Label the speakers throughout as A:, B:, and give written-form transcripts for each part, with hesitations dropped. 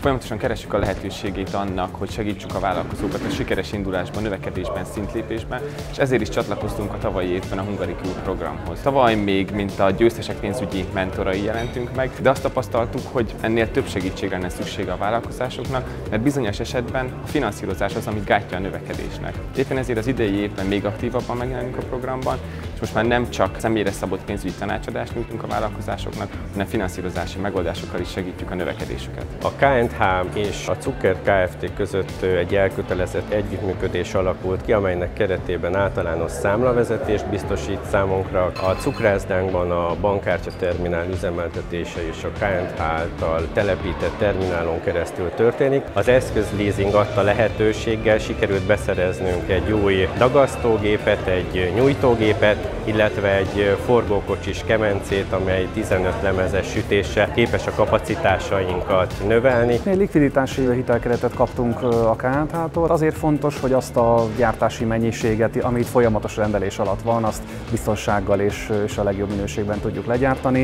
A: Folyamatosan keressük a lehetőségét annak, hogy segítsük a vállalkozókat a sikeres indulásban, növekedésben, szintlépésben, és ezért is csatlakoztunk a tavalyi évben a Hungaric Youth programhoz. Tavaly még mint a győztesek pénzügyi mentorai jelentünk meg, de azt tapasztaltuk, hogy ennél több segítségre lenne szüksége a vállalkozásoknak, mert bizonyos esetben a finanszírozás az, ami gátja a növekedésnek. Éppen ezért az idei évben még aktívabban megjelenünk a programban, és most már nem csak személyre szabott pénzügyi tanácsadást nyújtunk a vállalkozásoknak, hanem finanszírozási megoldásokkal is segítjük a növekedésüket.
B: A KNH és a Zucker Kft. Között egy elkötelezett együttműködés alakult ki, amelynek keretében általános számlavezetést biztosít számunkra. A cukrászdánkban a bankkártya terminál üzemeltetése és a KNH által telepített terminálon keresztül történik. Az eszközleasing adta lehetőséggel sikerült beszereznünk egy új dagasztógépet, egy nyújtógépet, illetve egy forgókocsis kemencét, amely 15 lemezes sütéssel képes a kapacitásainkat növelni.
C: Likviditási hitelkeretet kaptunk a KNH-tól. Azért fontos, hogy azt a gyártási mennyiséget, amit folyamatos rendelés alatt van, azt biztonsággal és a legjobb minőségben tudjuk legyártani.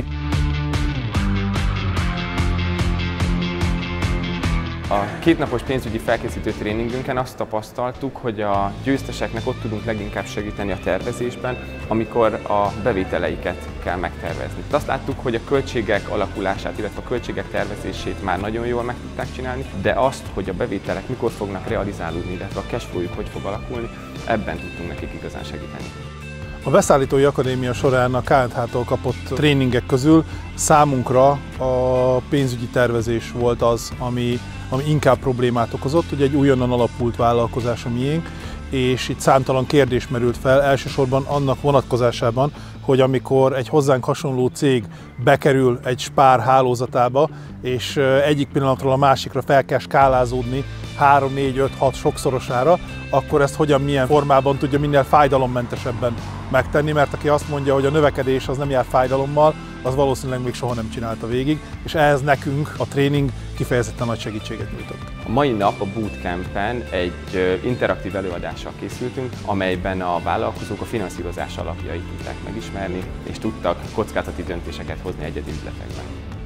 A: A kétnapos pénzügyi felkészítő tréningünkön azt tapasztaltuk, hogy a győzteseknek ott tudunk leginkább segíteni a tervezésben, amikor a bevételeiket kell megtervezni. Azt láttuk, hogy a költségek alakulását, illetve a költségek tervezését már nagyon jól meg tudták csinálni, de azt, hogy a bevételek mikor fognak realizálódni, illetve a cashflow-juk hogy fog alakulni, ebben tudtunk nekik igazán segíteni.
D: A Beszállítói Akadémia során a KNH-tól kapott tréningek közül számunkra a pénzügyi tervezés volt az, ami inkább problémát okozott. Ugye egy újonnan alapult vállalkozás a miénk, és itt számtalan kérdés merült fel, elsősorban annak vonatkozásában, hogy amikor egy hozzánk hasonló cég bekerül egy Spár hálózatába, és egyik pillanatról a másikra fel kell skálázódni 3, 4, 5, 6 sokszorosára, akkor ezt milyen formában tudja minél fájdalommentesebben megtenni, mert aki azt mondja, hogy a növekedés az nem jár fájdalommal, az valószínűleg még soha nem csinálta végig, és ehhez nekünk a tréning kifejezetten nagy segítséget nyújtott.
A: A mai nap a Bootcampen egy interaktív előadással készültünk, amelyben a vállalkozók a finanszírozás alapjait tudták megismerni, és tudtak kockázati döntéseket hozni egyedi üzletekben.